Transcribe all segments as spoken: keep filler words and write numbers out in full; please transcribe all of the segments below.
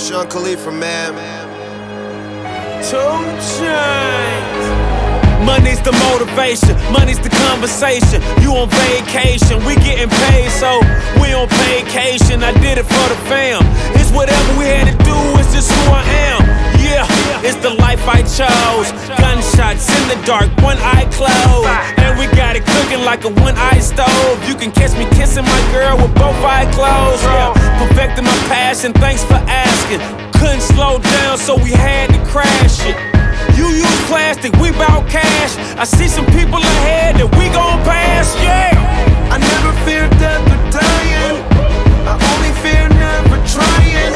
Sean Khalifa, man. Two chains. Money's the motivation, money's the conversation. You on vacation, we getting paid, so we on vacation. I did it for the fam. It's whatever we had to do, it's just who I am. Yeah, it's the life I chose. Gunshots in the dark, one eye closed, and we got it cooking like a one-eye stove. You can catch me kissing my girl with both eyes closed. Yeah, perfecting my passion, thanks for asking. Couldn't slow down, so we had to crash it. You use plastic, we bout cash. I see some people ahead that we gon' pass, yeah. I never fear death or dying. I only fear never trying.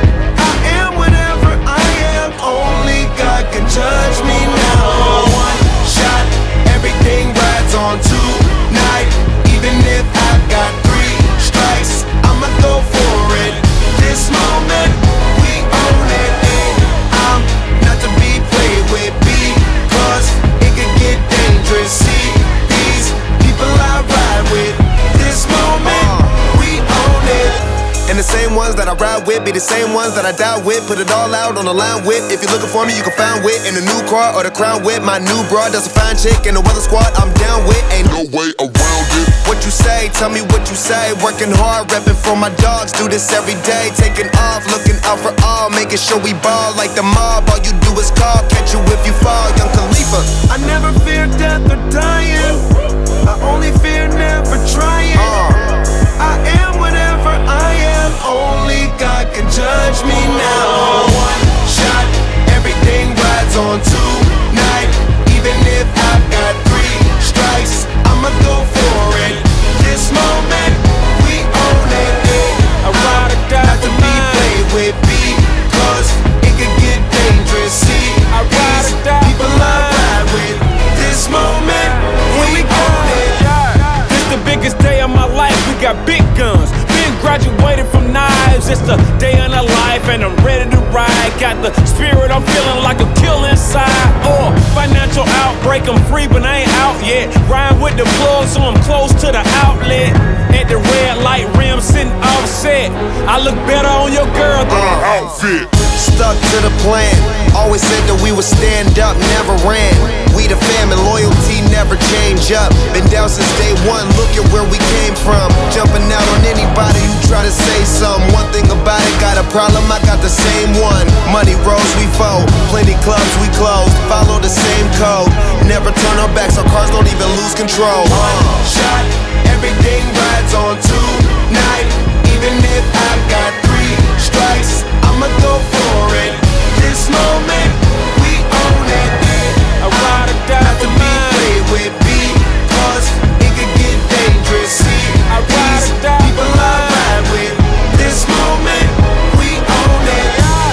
I am whatever I am. Only God can judge me now. One shot, everything rides on tonight. Even if I've got three strikes, I'ma go for it. This moment, we own it. And I'm not to be played with, because it could get dangerous. See these people I ride with. This moment, we own it. And the same ones that I ride with be the same ones that I die with. Put it all out on the line with. If you're looking for me, you can find wit in a new car or the crown with. My new broad does a fine chick and the weather squad I'm down with. Ain't no way around it. What you say, tell me what you say. Working hard, repping for my dogs. Do this every day, taking off, looking out for all, making sure we ball like the mob. All you do is call, catch you if you fall, young Khalifa. I never fear death or dying. I only fear never trying. uh. I am whatever I am. Only God can judge me now. One shot, everything rides on tonight. Even if I've got three strikes, I'ma go for it. This moment, we own it. I ride or die Not to be played with, because it could get dangerous. See, I ride or die people I ride with. This moment, we own it. This the biggest day of my life, we got big guns. Been graduated from knives, it's the day of the life and I'm ready to ride. Got the spirit, I'm feeling like a kill inside. Oh, financial outbreak, I'm free but I ain't out yet. Ride with the plug so I'm close to the outlet. At the red light rim sitting offset. I look better on your girl than an outfit. Stuck to the plan, always said that we would stand up, never ran. We the fam and loyalty never change up. Been down since day one, look at where we came from. Jumping out on anybody who try to say something. One thing about it, got a problem, I got the same one. Money rolls, we fold, plenty clubs, we close. Follow the same code, never turn our backs, our cars don't even lose control. One shot, everything rides on tonight. Even if I've got three strikes, I'ma go for it. This moment, we own it. I ride or die Not to for be mine. played with, because it could get dangerous. See, I ride these or die people for I mine. ride with. This moment, we own it.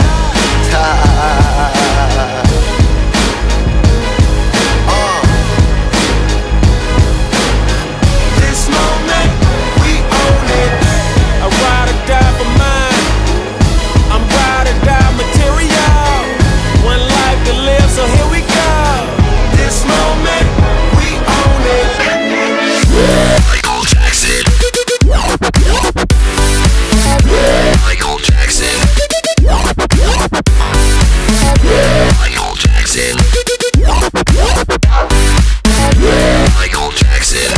uh. This moment, we own it. I ride or die for mine. I'm ride or die material. One life to live, so here we go. This moment, we own it. Michael Jackson. Michael Jackson. Michael Jackson. Michael Jackson.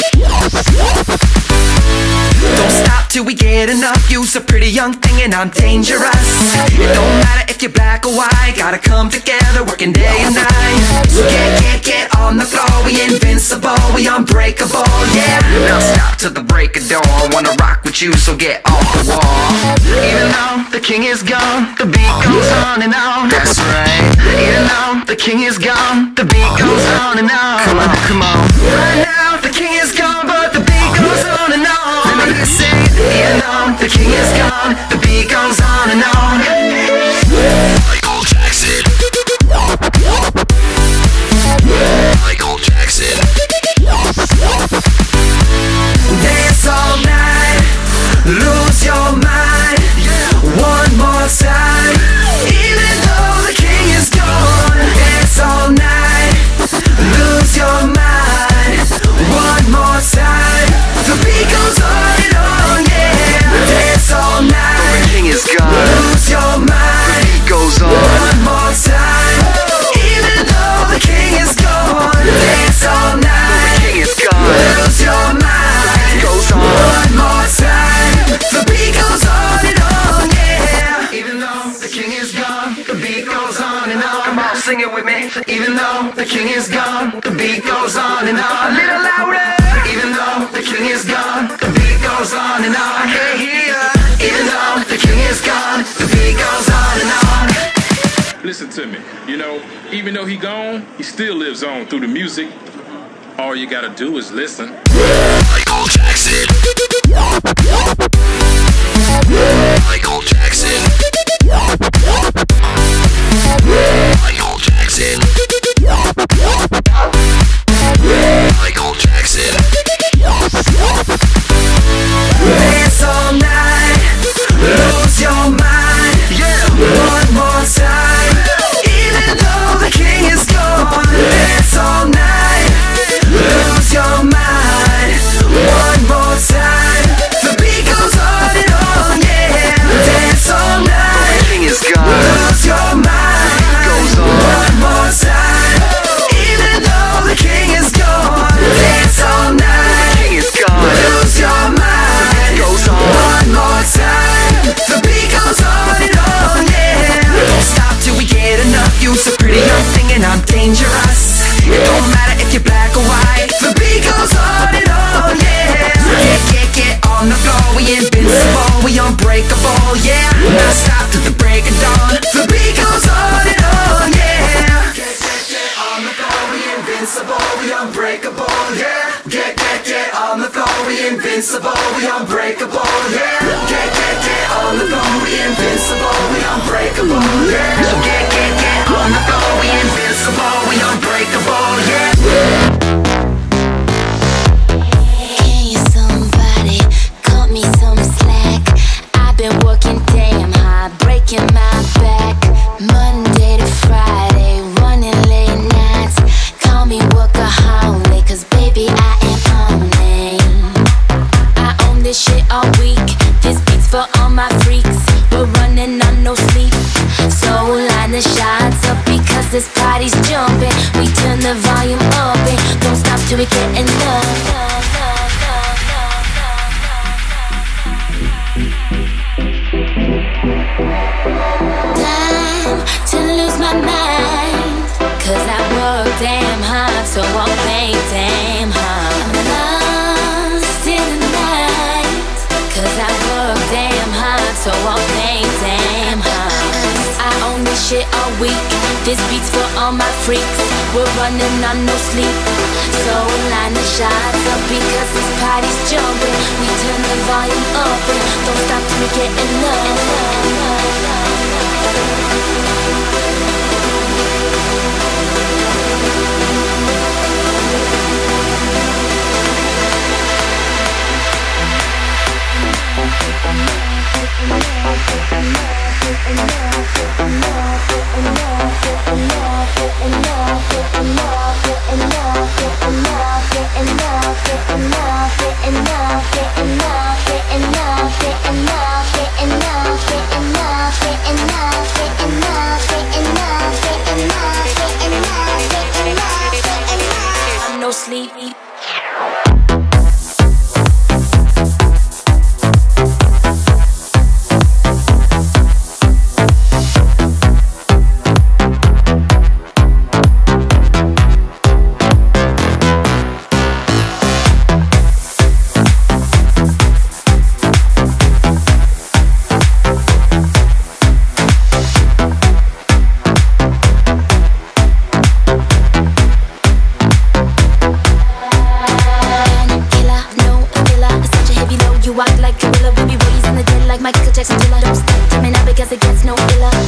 Don't stop till we get enough. You's a pretty young thing and I'm dangerous. It don't matter if you're black or white. Gotta come together, working day and night. So get, get, get on the floor. We invincible, we unbreakable, yeah. Now stop till the break of dawn. Wanna rock with you, so get off the wall. Even though the king is gone, the beat goes on and on. That's right. Even though the king is gone, the beat goes on and on. Come on, come on. Right now the king is gone, but the beat goes on and on. Let me hear you say it. Even though the king is gone, the beat goes on and on. Michael Jackson. Michael Jackson. Dance all night, lose your mind. One more time. Even though the king is gone. Dance all night, lose your mind. One more time. The beat goes on and on, yeah. Dance all night. The king is gone. king is gone, the beat goes on and on. A little louder. Even though the king is gone, the beat goes on and on. I can't hear ya. Even though the king is gone, the beat goes on and on. Listen to me, you know, even though he gone, he still lives on through the music. All you gotta do is listen. Michael Jackson. Michael Jackson. Michael Jackson. Michael Jackson. Dance all night, lose your mind. Yeah. One more time, even though the king is gone. Dance all night, lose your mind. One more time, the beat goes on and on, yeah. Dance all night, the king is gone. Lose your mind, goes on. One more time, even though the king is gone. Dance all night, the king is gone. Lose your mind, goes on. One more time, the beat goes on and on, yeah. Don't stop till we get enough. You's a pretty young thing and I'm dangerous. It don't matter if you're black or white. The beat goes on and on, yeah. Get, get, get on the floor. We invincible, we unbreakable, yeah. Not stop till the break of dawn. The beat goes on and on, yeah. Get, get, get on the floor. We invincible, we unbreakable, yeah. Get, get, get on the floor. We invincible, we unbreakable, yeah. Get, get, get on the floor. We invincible, we unbreakable, yeah. So get, get, get on the floor. We invincible, we unbreakable, yeah. Can you somebody cut me some slack? I've been working damn hard, breaking my back. Monday to Friday, running late nights. Call me workaholic, cause baby I am owning. I own this shit all week. This beat's for all my freaks. We're running on no sleep. So line the shots up because this party's jumping. We turn the volume up and don't stop till we get enough. Time to lose my mind, cause I work damn hard, so I'll pay damn hard. I'm lost in the night, cause I work damn hard, so I'll pay damn hard. I own this shit all week. This beat's for all my freaks. We're running on no sleep. So line the shots up because this party's jumping. We turn the volume up and don't stop till we get enough. No sleep. Michael Jackson till I don't stop. Tell me now because it gets no iller.